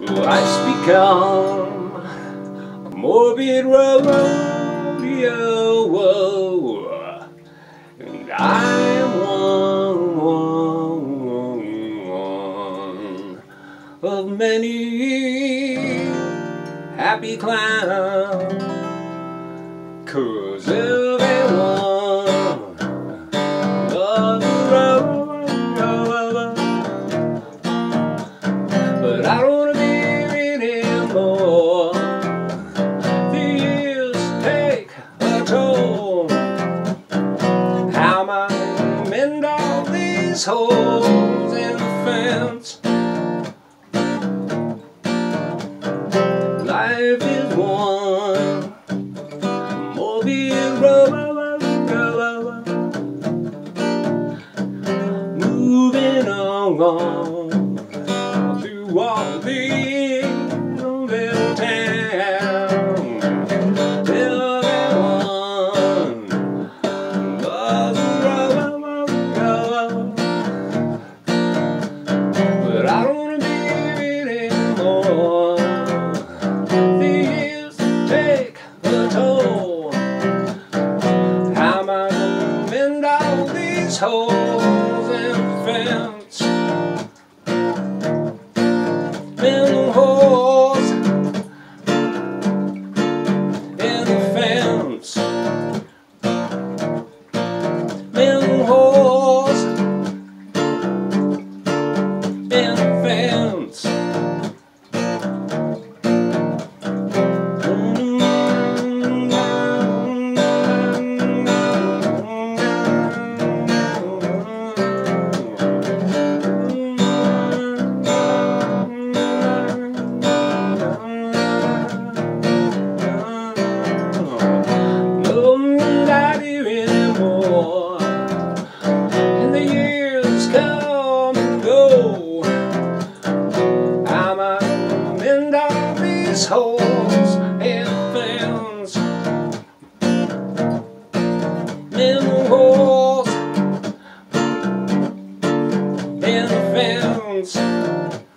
Life's become a morbid rodeo, and I'm one of many happy clowns, 'cause everyone loves the road, but I don't wanna be anymore. The years take a toll. How am I gonna mend all these holes in the fence? Life is one morbid road, moving on through all these little towns. Everyone loves the road, but I don't wanna be anymore. The years take a toll. How am I gonna mend all these holes in the fence? Mend the holes in the fence. Mend the holes in the fence. And the years come and go. How am I gonna mend all these holes in the fence? Mend the holes in the fence.